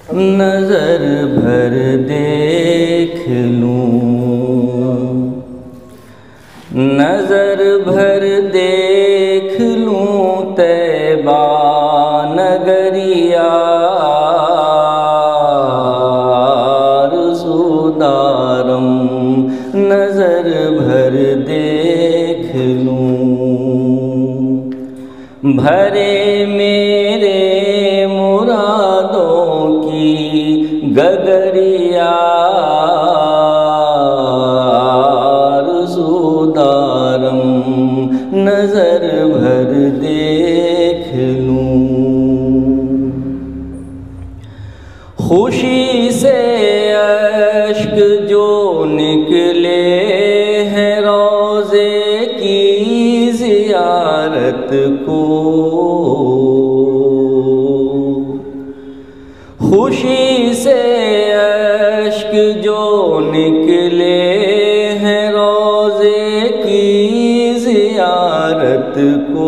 नजर भर देख लूं, नजर भर देख लूं तैबा नगरिया आरज़ूदारम, नजर भर देख लूं। भरे मेरे मुरादों की गगरिया आरज़ूदारम, नजर भर देख लूं। खुशी से अश्क जो निकले हैं रोज़े की ज़ियारत को, खुशी से अश्क जो निकले हैं रोज़े की ज़ियारत को,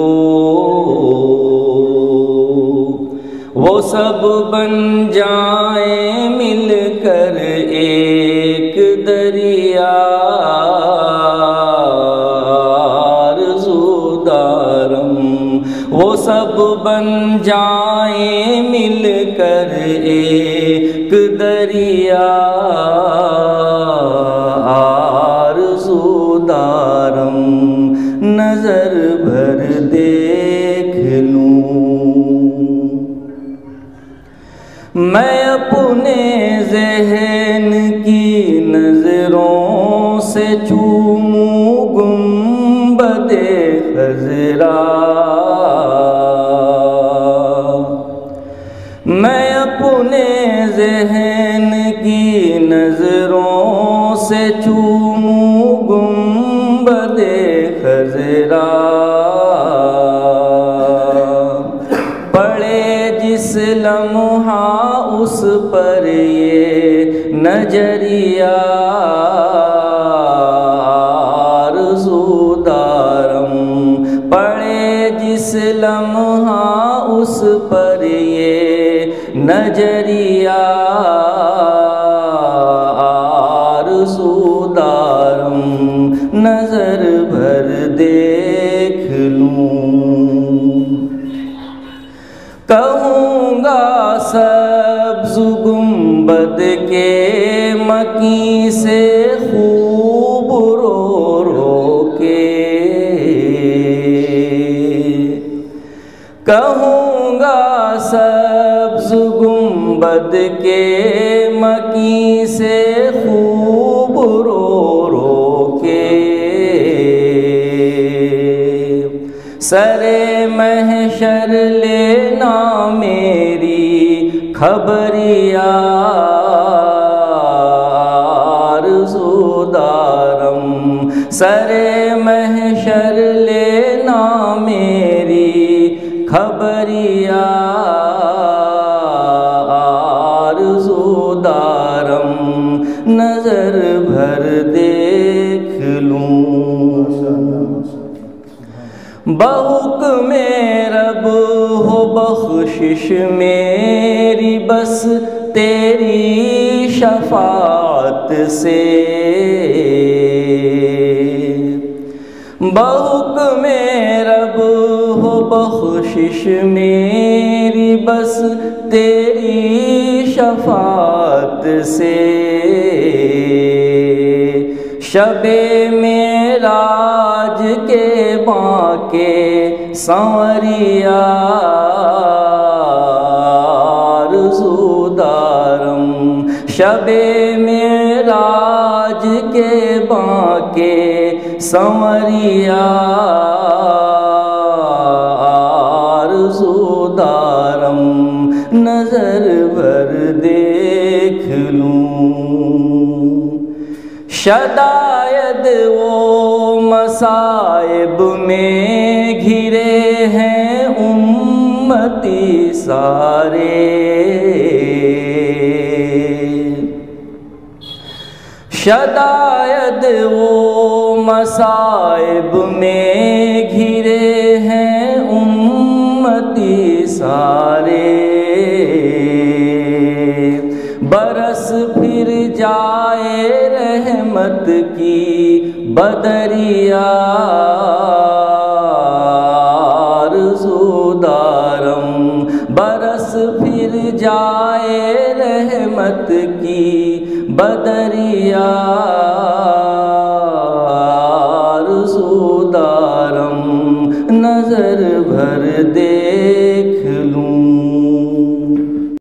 वो सब बन जाए मिलकर एक दरिया आरज़ूदारम, वो सब बन जाए मिलकर एक दरिया आरज़ूदारम, नजर भर देख लूं। मैं अपने ज़हन की नजरों से चूमूं गुंबदे खज़रा, मैं अपने ज़हन की नजरों से चूमूं गुंबदे खज़रा, पड़े जिस लम्हा उस पर ये नजरिया आरज़ूदारम, पड़े जिस लम्हा उस पर ये नजरिया आरज़ूदारम, नजर भर देख लूं। कहूँगा सब्ज़ गुंबद के मकी से खूब रो रो के, कहूँगा सब्ज़ गुंबद के मकी से खूब रो रो के, सरे महशर लेना मेरी खबरिया आरज़ूदारम, सरे महशर लेना मेरी खबरिया आरज़ूदारम, नजर भर देख लूं। बहुक्मे रब हो बख्शिश मेरी बस तेरी शफाअत से, बहुक्मे रब हो बख्शिश मेरी बस तेरी शफाअत से, शबे मेराज के बाके सांवरिया आरज़ूदारम, शबे मेराज के बाके सांवरिया आरज़ूदारम, नजर भर देख लूं। शदायद वो मसाइब में घिरे हैं उम्मती सारे, शदायद वो मसाइब में घिरे हैं उम्मती सारे। बरस फिर जाए रहमत की बदरिया आरज़ूदारम, बरस फिर जाए रहमत की बदरिया आरज़ूदारम, नजर भर दे